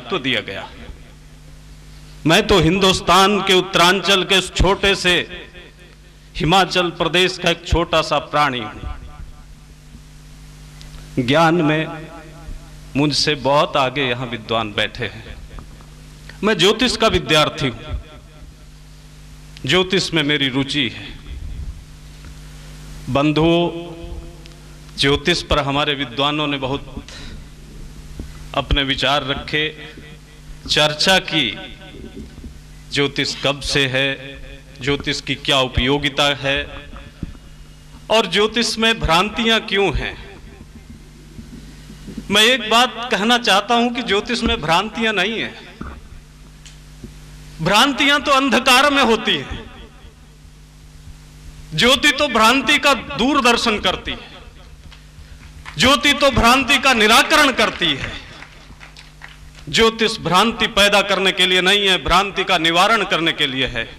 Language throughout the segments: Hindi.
दायित्व दिया गया। मैं तो हिंदुस्तान के उत्तरांचल के छोटे से हिमाचल प्रदेश का एक छोटा सा प्राणी हूं। ज्ञान में मुझसे बहुत आगे यहां विद्वान बैठे हैं। मैं ज्योतिष का विद्यार्थी हूं, ज्योतिष में मेरी रुचि है। बंधुओं, ज्योतिष पर हमारे विद्वानों ने बहुत अपने विचार रखे, चर्चा की। ज्योतिष कब से है, ज्योतिष की क्या उपयोगिता है और ज्योतिष में भ्रांतियां क्यों हैं। मैं एक बात कहना चाहता हूं कि ज्योतिष में भ्रांतियां नहीं है। भ्रांतियां तो अंधकार में होती हैं। ज्योति तो भ्रांति का दूरदर्शन करती है, ज्योति तो भ्रांति का निराकरण करती है। ज्योतिष भ्रांति पैदा करने के लिए नहीं है, भ्रांति का निवारण करने के लिए है।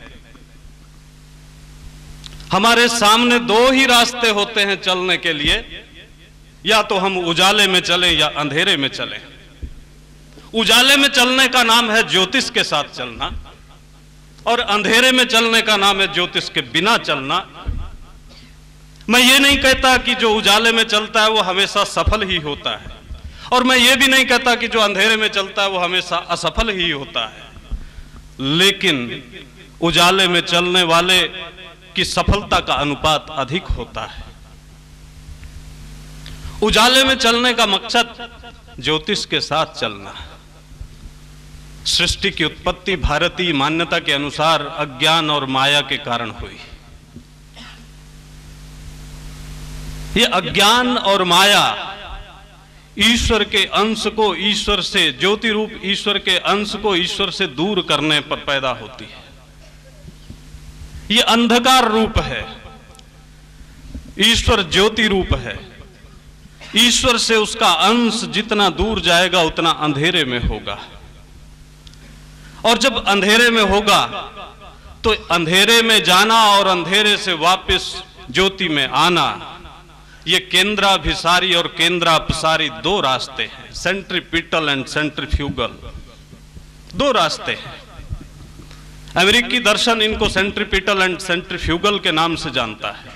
हमारे सामने दो ही रास्ते होते हैं चलने के लिए, या तो हम उजाले में चलें या अंधेरे में चलें। उजाले में चलने का नाम है ज्योतिष के साथ चलना और अंधेरे में चलने का नाम है ज्योतिष के बिना चलना। मैं ये नहीं कहता कि जो उजाले में चलता है वो हमेशा सफल ही होता है, और मैं ये भी नहीं कहता कि जो अंधेरे में चलता है वो हमेशा असफल ही होता है। लेकिन उजाले में चलने वाले की सफलता का अनुपात अधिक होता है। उजाले में चलने का मकसद ज्योतिष के साथ चलना। सृष्टि की उत्पत्ति भारतीय मान्यता के अनुसार अज्ञान और माया के कारण हुई। ये अज्ञान और माया ईश्वर के अंश को ईश्वर से, ज्योति रूप ईश्वर के अंश को ईश्वर से दूर करने पर पैदा होती है। ये अंधकार रूप है, ईश्वर ज्योति रूप है। ईश्वर से उसका अंश जितना दूर जाएगा उतना अंधेरे में होगा, और जब अंधेरे में होगा तो अंधेरे में जाना और अंधेरे से वापस ज्योति में आना, ये केंद्राभिसारी और केंद्रापसारी दो रास्ते हैं। सेंट्रीपिटल एंड सेंट्रीफ्यूगल दो रास्ते हैं। अमेरिकी दर्शन इनको सेंट्रीपिटल एंड सेंट्रीफ्यूगल के नाम से जानता है।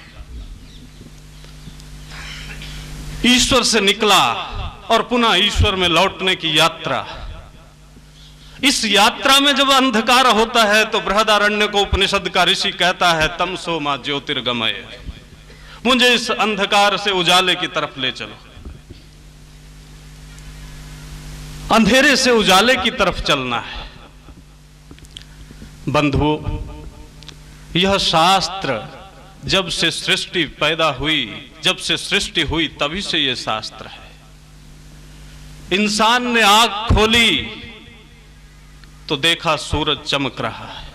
ईश्वर से निकला और पुनः ईश्वर में लौटने की यात्रा। इस यात्रा में जब अंधकार होता है तो बृहदारण्य को उपनिषद का ऋषि कहता है, तमसो मा ज्योतिर्गमय, मुझे इस अंधकार से उजाले की तरफ ले चलो। अंधेरे से उजाले की तरफ चलना है। बंधुओं, यह शास्त्र जब से सृष्टि पैदा हुई, जब से सृष्टि हुई तभी से यह शास्त्र है। इंसान ने आंख खोली तो देखा सूरज चमक रहा है,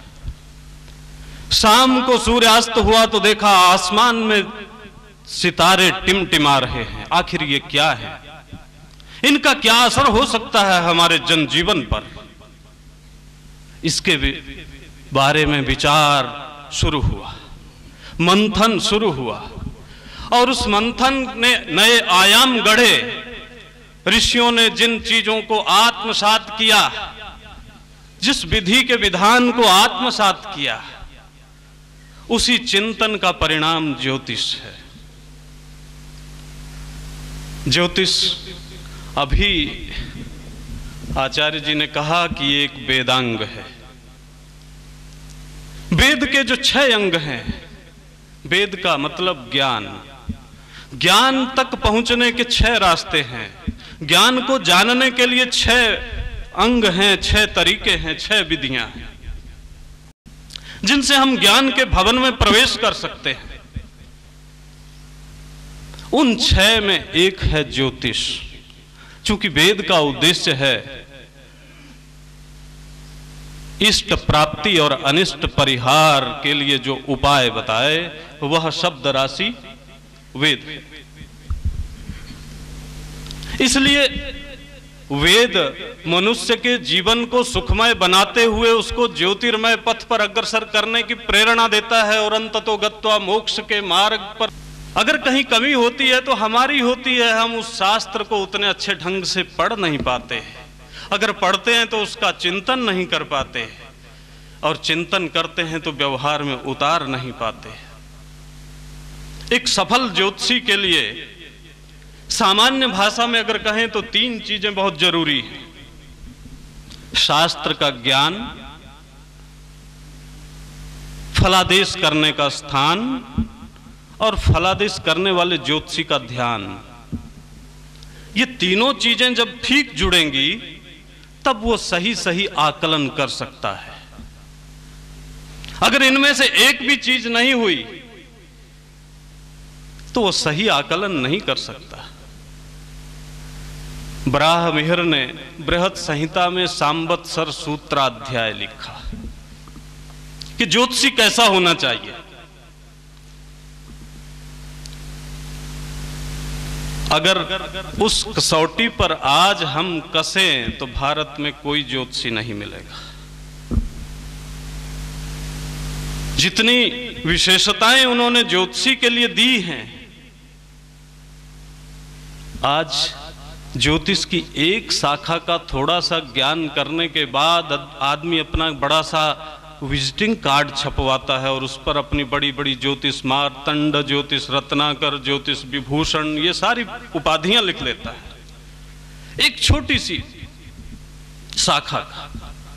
शाम को सूर्यास्त हुआ तो देखा आसमान में सितारे टिमटिमा रहे हैं। आखिर ये क्या है, इनका क्या असर हो सकता है हमारे जनजीवन पर? इसके बारे में विचार शुरू हुआ, मंथन शुरू हुआ, और उस मंथन ने नए आयाम गढ़े। ऋषियों ने जिन चीजों को आत्मसात किया, जिस विधि के विधान को आत्मसात किया, उसी चिंतन का परिणाम ज्योतिष है। ज्योतिष अभी आचार्य जी ने कहा कि एक वेदांग है। वेद के जो 6 अंग हैं, वेद का मतलब ज्ञान, ज्ञान तक पहुंचने के 6 रास्ते हैं। ज्ञान को जानने के लिए 6 अंग हैं, 6 तरीके हैं, 6 विधियां हैं, जिनसे हम ज्ञान के भवन में प्रवेश कर सकते हैं। उन 6 में एक है ज्योतिष। चूंकि वेद का उद्देश्य है इष्ट प्राप्ति और अनिष्ट परिहार के लिए जो उपाय बताए, वह शब्द राशि वेद। इसलिए वेद मनुष्य के जीवन को सुखमय बनाते हुए उसको ज्योतिर्मय पथ पर अग्रसर करने की प्रेरणा देता है, और अंततो गत्वा मोक्ष के मार्ग पर। अगर कहीं कमी होती है तो हमारी होती है, हम उस शास्त्र को उतने अच्छे ढंग से पढ़ नहीं पाते, अगर पढ़ते हैं तो उसका चिंतन नहीं कर पाते, और चिंतन करते हैं तो व्यवहार में उतार नहीं पाते। एक सफल ज्योतिषी के लिए सामान्य भाषा में अगर कहें तो 3 चीजें बहुत जरूरी हैं: शास्त्र का ज्ञान, फलादेश करने का स्थान, और फलादेश करने वाले ज्योतिषी का ध्यान। ये तीनों चीजें जब ठीक जुड़ेंगी तब वो सही सही आकलन कर सकता है। अगर इनमें से एक भी चीज नहीं हुई तो वो सही आकलन नहीं कर सकता। ब्राह्महिर ने बृहत संहिता में सांवत्सर सूत्राध्याय लिखा कि ज्योतिषी कैसा होना चाहिए। अगर उस कसौटी पर आज हम कसें तो भारत में कोई ज्योतिषी नहीं मिलेगा। जितनी विशेषताएं उन्होंने ज्योतिषी के लिए दी हैं, आज ज्योतिष की एक शाखा का थोड़ा सा ज्ञान करने के बाद आदमी अपना बड़ा सा विजिटिंग कार्ड छपवाता है और उस पर अपनी बड़ी बड़ी ज्योतिष मार्तंड, ज्योतिष रत्नाकर, ज्योतिष विभूषण, ये सारी उपाधियां लिख लेता है एक छोटी सी शाखा का।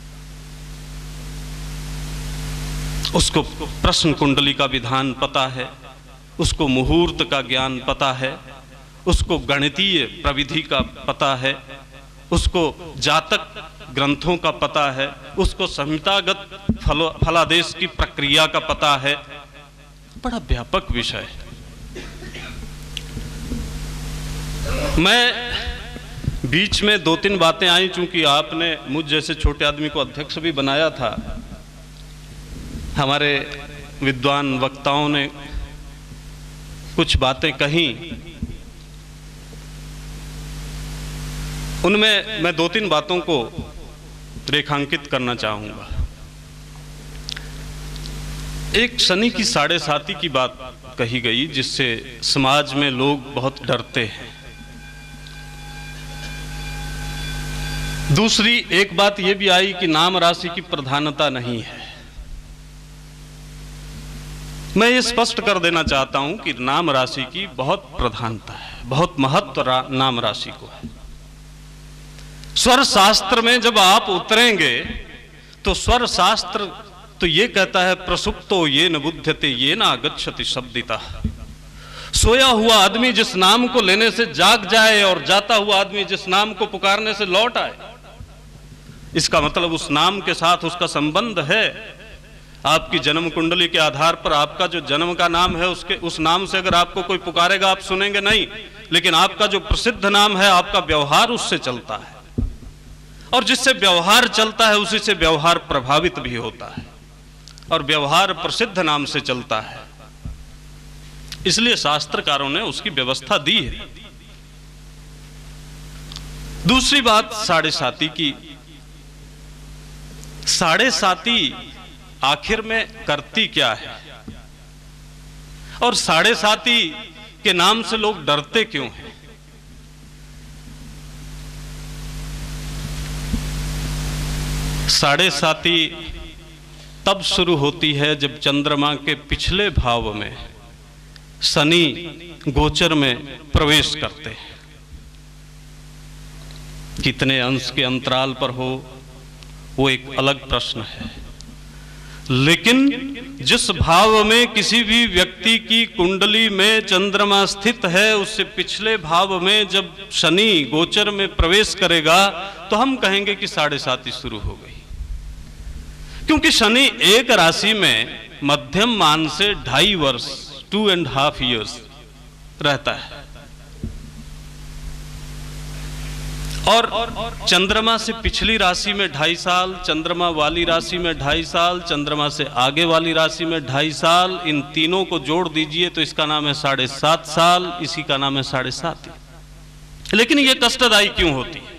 उसको प्रश्न कुंडली का विधान पता है, उसको मुहूर्त का ज्ञान पता है, उसको गणितीय प्रविधि का पता है, उसको जातक ग्रंथों का पता है, उसको संहितागत फलादेश की प्रक्रिया का पता है। बड़ा व्यापक विषय है। मैं बीच में 2-3 बातें आई, चूंकि आपने मुझ जैसे छोटे आदमी को अध्यक्ष भी बनाया था, हमारे विद्वान वक्ताओं ने कुछ बातें कही, उनमें मैं 2-3 बातों को रेखांकित करना चाहूंगा। एक शनि की 7.5 की बात कही गई जिससे समाज में लोग बहुत डरते हैं। दूसरी एक बात यह भी आई कि नाम राशि की प्रधानता नहीं है। मैं ये स्पष्ट कर देना चाहता हूं कि नाम राशि की बहुत प्रधानता है, बहुत महत्व नाम राशि को है। स्वर शास्त्र में जब आप उतरेंगे तो स्वर शास्त्र तो ये कहता है प्रसुप्तो ये न बुध्यते ये न आगच्छति शब्दिता। सोया हुआ आदमी जिस नाम को लेने से जाग जाए और जाता हुआ आदमी जिस नाम को पुकारने से लौट आए, इसका मतलब उस नाम के साथ उसका संबंध है। आपकी जन्म कुंडली के आधार पर आपका जो जन्म का नाम है उसके उस नाम से अगर आपको कोई पुकारेगा आप सुनेंगे नहीं, लेकिन आपका जो प्रसिद्ध नाम है आपका व्यवहार उससे चलता है, और जिससे व्यवहार चलता है उसी से व्यवहार प्रभावित भी होता है, और व्यवहार प्रसिद्ध नाम से चलता है। इसलिए शास्त्रकारों ने उसकी व्यवस्था दी है। दूसरी बात 7.5 की। 7.5 आखिर में करती क्या है, और 7.5 के नाम से लोग डरते क्यों हैं? साढ़े साती तब शुरू होती है जब चंद्रमा के पिछले भाव में शनि गोचर में प्रवेश करते हैं। कितने अंश के अंतराल पर हो वो एक अलग प्रश्न है, लेकिन जिस भाव में किसी भी व्यक्ति की कुंडली में चंद्रमा स्थित है उससे पिछले भाव में जब शनि गोचर में प्रवेश करेगा तो हम कहेंगे कि 7.5 शुरू हो गई, क्योंकि शनि एक राशि में मध्यम मान से 2.5 वर्ष 2.5 years रहता है, और चंद्रमा से पिछली राशि में 2.5 साल, चंद्रमा वाली राशि में 2.5 साल, चंद्रमा से आगे वाली राशि में 2.5 साल, इन तीनों को जोड़ दीजिए तो इसका नाम है 7.5 साल, इसी का नाम है 7.5। लेकिन ये कष्टदायी क्यों होती है?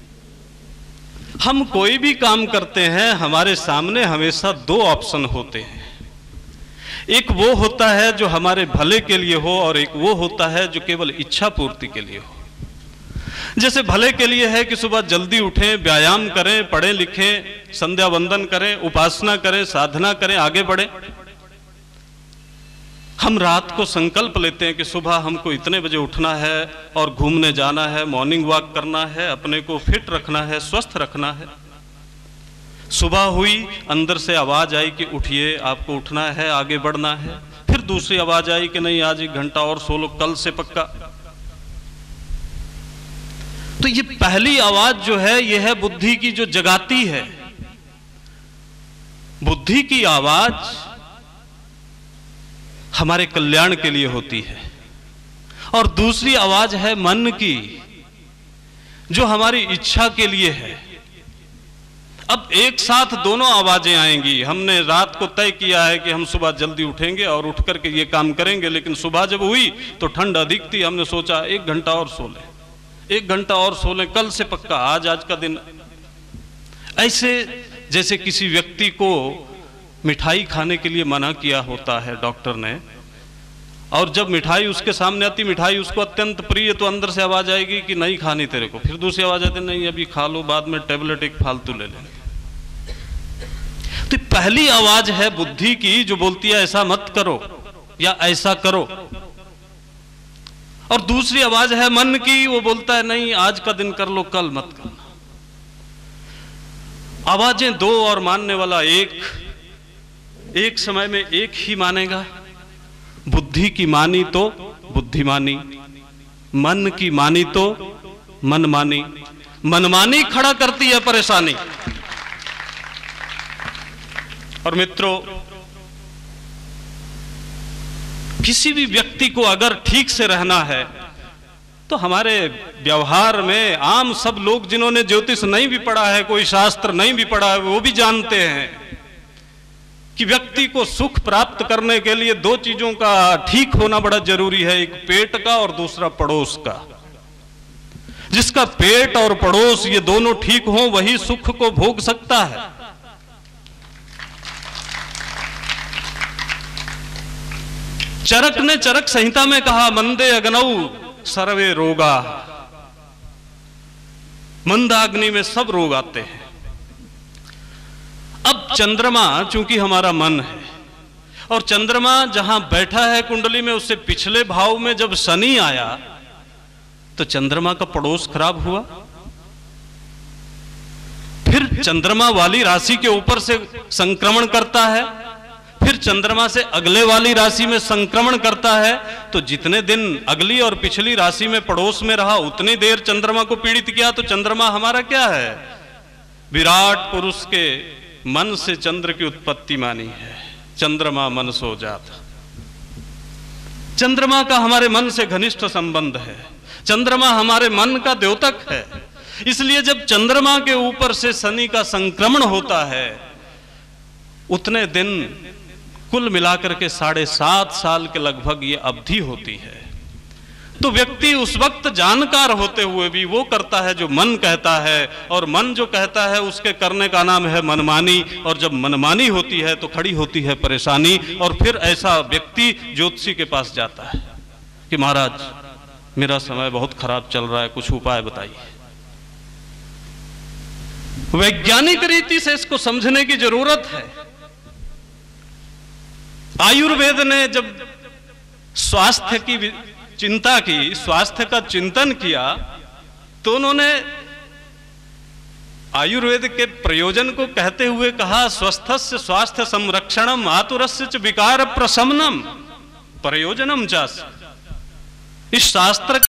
हम कोई भी काम करते हैं हमारे सामने हमेशा 2 ऑप्शन होते हैं। एक वो होता है जो हमारे भले के लिए हो और एक वो होता है जो केवल इच्छा पूर्ति के लिए हो। जैसे भले के लिए है कि सुबह जल्दी उठें, व्यायाम करें, पढ़ें लिखें, संध्या वंदन करें, उपासना करें, साधना करें, आगे बढ़ें। हम रात को संकल्प लेते हैं कि सुबह हमको इतने बजे उठना है और घूमने जाना है, मॉर्निंग वॉक करना है, अपने को फिट रखना है, स्वस्थ रखना है। सुबह हुई, अंदर से आवाज आई कि उठिए, आपको उठना है, आगे बढ़ना है। फिर दूसरी आवाज आई कि नहीं, आज 1 घंटा और सो लो, कल से पक्का। तो ये पहली आवाज जो है, ये है बुद्धि की, जो जगाती है। बुद्धि की आवाज हमारे कल्याण के लिए होती है, और दूसरी आवाज है मन की, जो हमारी इच्छा के लिए है। अब एक साथ दोनों आवाजें आएंगी। हमने रात को तय किया है कि हम सुबह जल्दी उठेंगे और उठ करके ये काम करेंगे, लेकिन सुबह जब हुई तो ठंड अधिक थी, हमने सोचा 1 घंटा और सो लें, 1 घंटा और सो लें, कल से पक्का, आज का दिन। ऐसे जैसे किसी व्यक्ति को मिठाई खाने के लिए मना किया होता है डॉक्टर ने, और जब मिठाई उसके सामने आती, मिठाई उसको अत्यंत प्रिय, तो अंदर से आवाज आएगी कि नहीं खानी तेरे को। फिर दूसरी आवाज आती, नहीं अभी खा लो, बाद में टेबलेट एक फालतू ले लेंगे। तो पहली आवाज है बुद्धि की, जो बोलती है ऐसा मत करो या ऐसा करो, और दूसरी आवाज है मन की, वो बोलता है नहीं आज का दिन कर लो, कल मत करना। आवाजें दो और मानने वाला एक समय में एक ही मानेगा। बुद्धि की मानी तो बुद्धिमानी, मन की मानी तो मनमानी। मनमानी खड़ा करती है परेशानी। और मित्रों, किसी भी व्यक्ति को अगर ठीक से रहना है तो हमारे व्यवहार में आम सब लोग जिन्होंने ज्योतिष नहीं भी पढ़ा है, कोई शास्त्र नहीं भी पढ़ा है, वो भी जानते हैं कि व्यक्ति को सुख प्राप्त करने के लिए 2 चीजों का ठीक होना बड़ा जरूरी है, एक पेट का और दूसरा पड़ोस का। जिसका पेट और पड़ोस ये दोनों ठीक हो, वही सुख को भोग सकता है। चरक ने चरक संहिता में कहा, मंदे अग्नौ सर्वे रोगा। मंदाग्नि में सब रोग आते हैं। अब चंद्रमा चूंकि हमारा मन है, और चंद्रमा जहां बैठा है कुंडली में, उससे पिछले भाव में जब शनि आया तो चंद्रमा का पड़ोस खराब हुआ। फिर चंद्रमा वाली राशि के ऊपर से संक्रमण करता है, फिर चंद्रमा से अगले वाली राशि में संक्रमण करता है। तो जितने दिन अगली और पिछली राशि में पड़ोस में रहा, उतनी देर चंद्रमा को पीड़ित किया। तो चंद्रमा हमारा क्या है? विराट पुरुष के मन से चंद्र की उत्पत्ति मानी है। चंद्रमा मन सो जात। चंद्रमा का हमारे मन से घनिष्ठ संबंध है। चंद्रमा हमारे मन का द्योतक है। इसलिए जब चंद्रमा के ऊपर से शनि का संक्रमण होता है, उतने दिन कुल मिलाकर के 7.5 साल के लगभग ये अवधि होती है। तो व्यक्ति उस वक्त जानकार होते हुए भी वो करता है जो मन कहता है, और मन जो कहता है उसके करने का नाम है मनमानी। और जब मनमानी होती है तो खड़ी होती है परेशानी। और फिर ऐसा व्यक्ति ज्योतिषी के पास जाता है कि महाराज मेरा समय बहुत खराब चल रहा है, कुछ उपाय बताइए। वैज्ञानिक रीति से इसको समझने की जरूरत है। आयुर्वेद ने जब स्वास्थ्य की चिंता की, स्वास्थ्य का चिंतन किया, तो उन्होंने आयुर्वेद के प्रयोजन को कहते हुए कहा, स्वस्थस्य स्वास्थ्य संरक्षणम आतुरस्य च विकार प्रशमनम प्रयोजनम चास्य। इस शास्त्र